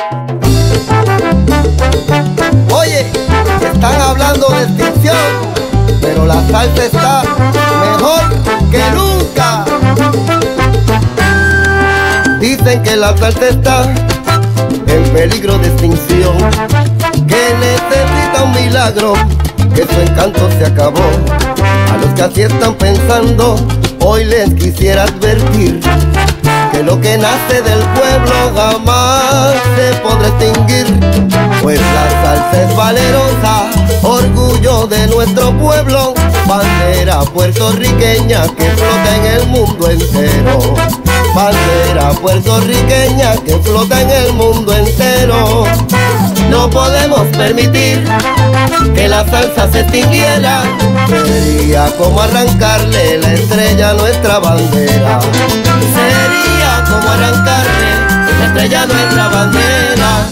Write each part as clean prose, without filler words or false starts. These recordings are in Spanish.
Oye, están hablando de extinción, pero la salsa está mejor que nunca. Dicen que la salsa está en peligro de extinción, que necesita un milagro, que su encanto se acabó. A los que así están pensando, hoy les quisiera advertir que lo que nace del pueblo jamás se podrá extinguir, pues la salsa es valerosa, orgullo de nuestro pueblo, bandera puertorriqueña que flota en el mundo entero. Bandera puertorriqueña que flota en el mundo entero. No podemos permitir que la salsa se extinguiera, sería como arrancarle la estrella a nuestra bandera. Sería como arrancarle la estrella a nuestra bandera.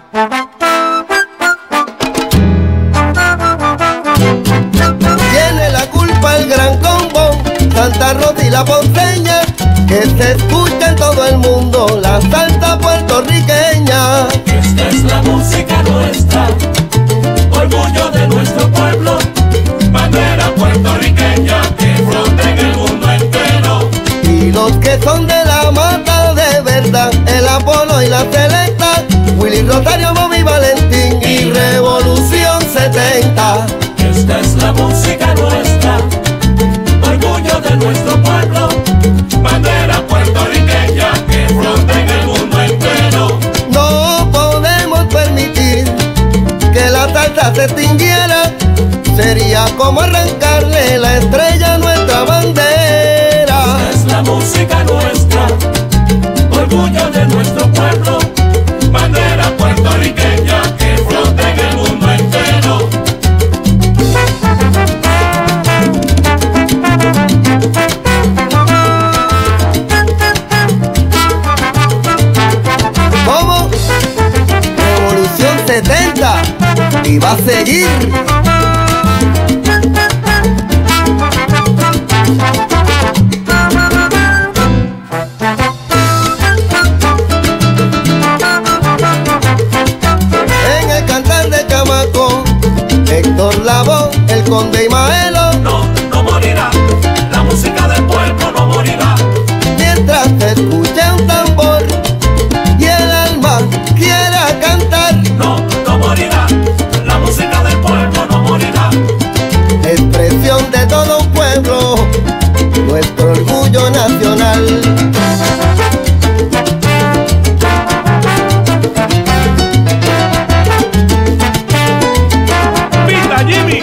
Tiene la culpa el gran combo, Santa Rosa y la Ponceña, que se escucha en todo el mundo la salsa puertorriqueña. Esta es la música nuestra, orgullo de nuestro pueblo, bandera puertorriqueña que flota en el mundo entero. Y los que son de la mata de verdad, el Apolo y la Selecta, Willy Rosario, Bobby Valentín y Revolución 70. Esta es la música nuestra, orgullo de nuestro pueblo, bandera puertorriqueña que flota en el mundo entero. No podemos permitir que la salsa se extinguiera, sería como arrancarle la estrella a nuestra bandera. Esta es la música nuestra, orgullo de nuestro pueblo, bandera puertorriqueña que flota en el mundo entero. ¿Cómo? Revolución 70 y va a seguir. En el cantar de Camaco, Héctor Lavoe, el Conde y Maelo, No morirá, la música del pueblo no morirá. mientras se escuche un tambor y el alma quiera cantar. No morirá, la música del pueblo no morirá. Expresión de todo un pueblo, nuestro orgullo nacional. ¡Pita, Jimmy!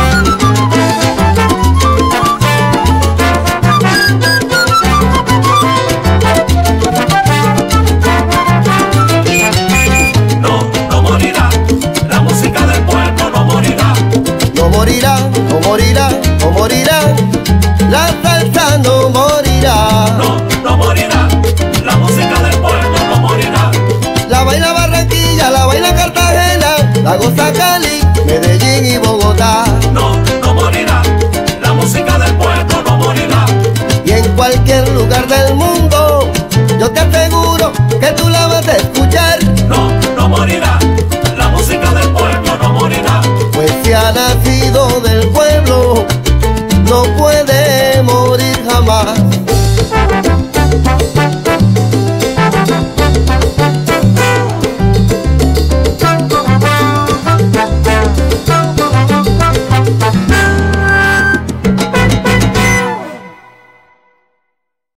No morirá, la música del pueblo no morirá. No morirá, no morirá, no morirá, la salsa no morirá. No morirá, la música del pueblo no morirá. La baila Barranquilla, la baila Cartagena, la goza Cali, Medellín y Bogotá. No morirá, la música del pueblo no morirá. Y en cualquier lugar del mundo, yo te aseguro que tú la vas a escuchar. No morirá,